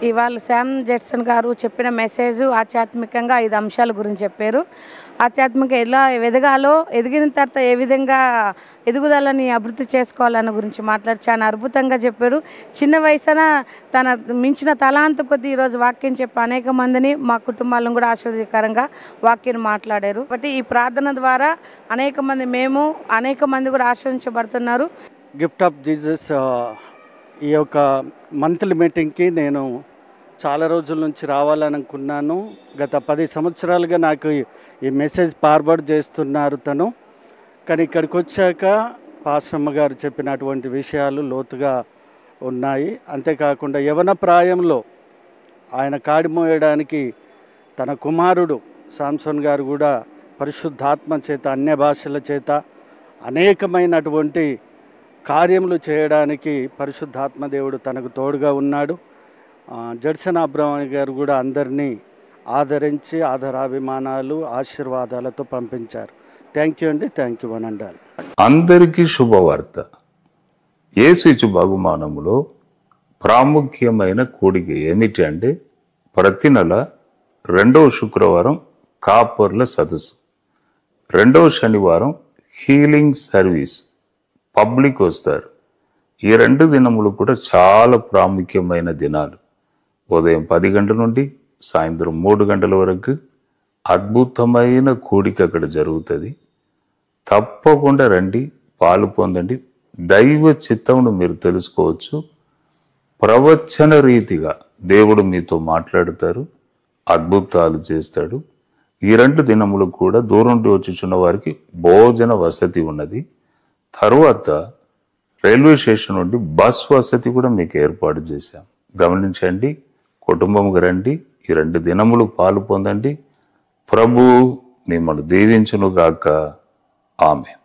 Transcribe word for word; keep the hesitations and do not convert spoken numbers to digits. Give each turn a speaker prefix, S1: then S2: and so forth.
S1: ఇవాళ శామ్ జెట్సన్ గారు చెప్పిన మెసేజ్ ఆధ్యాత్మికంగా ఐదు అంశాల గురించి చెప్పారు. ఆధ్యాత్మిక ఎలా ఎదగాలో, ఎదిగిన తర్వాత ఏ విధంగా ఎదుగుదలని అభివృద్ధి చేసుకోవాలన్న గురించి మాట్లాడి చాలా అద్భుతంగా చెప్పాడు. చిన్న వయసున తన మించిన తలాంత కొద్దీ ఈరోజు వాక్యం చెప్పి అనేక మందిని మా కుటుంబాలను కూడా ఆశీర్వదకరంగా వాక్యం మాట్లాడారు. కాబట్టి ఈ ప్రార్థన ద్వారా అనేక మంది మేము అనేక మంది కూడా ఆశీర్వదించబడుతున్నారు.
S2: గిఫ్ట్ ఆఫ్ జీసస్ ఈ యొక్క మంత్లీ మీటింగ్కి నేను చాలా రోజుల నుంచి రావాలనుకున్నాను. గత పది సంవత్సరాలుగా నాకు ఈ మెసేజ్ ఫార్వర్డ్ చేస్తున్నారు తను. కానీ ఇక్కడికి వచ్చాక పాస్టమ్మ గారు చెప్పినటువంటి విషయాలు లోతుగా ఉన్నాయి. అంతేకాకుండా యవన ప్రాయంలో ఆయన కాడి మోయడానికి తన కుమారుడు సామ్సన్ గారు కూడా పరిశుద్ధాత్మ చేత, అన్య భాషల చేత అనేకమైనటువంటి కార్యములు చేయడానికి పరిశుద్ధాత్మ దేవుడు తనకు తోడుగా ఉన్నాడు. జడ్సన్ అబ్రహం గారు కూడా అందరినీ ఆదరించి ఆదరాభిమానాలు ఆశీర్వాదాలతో పంపించారు. థ్యాంక్ యూ అండి. Thank you one and all.
S3: అందరికీ శుభవార్త. యేసు ఇచ్చు బహుమానములో ప్రాముఖ్యమైన కూడిక ఏమిటి అంటే ప్రతి నెల రెండవ శుక్రవారం కాపర్ల సదస్సు, రెండవ శనివారం హీలింగ్ సర్వీస్, పబ్లిక్ వస్తారు. ఈ రెండు దినములు కూడా చాలా ప్రాముఖ్యమైన దినాలు. ఉదయం పది గంటల నుండి సాయంత్రం మూడు గంటల వరకు అద్భుతమైన కూడిక అక్కడ జరుగుతుంది. తప్పకుండా రండి, పాలు పొందండి. దైవ చిత్తమును మీరు తెలుసుకోవచ్చు. ప్రవచన రీతిగా దేవుడు మీతో మాట్లాడతారు, అద్భుతాలు చేస్తాడు. ఈ రెండు దినములు కూడా దూరం నుండి వచ్చుచున్న వారికి భోజన వసతి ఉన్నది. తరువాత రైల్వే స్టేషన్ నుండి బస్ వసతి కూడా మీకు ఏర్పాటు చేశాం. గమనించండి, కుటుంబంగా రండి, ఈ రెండు దినములు పాలు పొందండి. ప్రభు మిమ్మల్ని దీవించును గాక. ఆమెన్.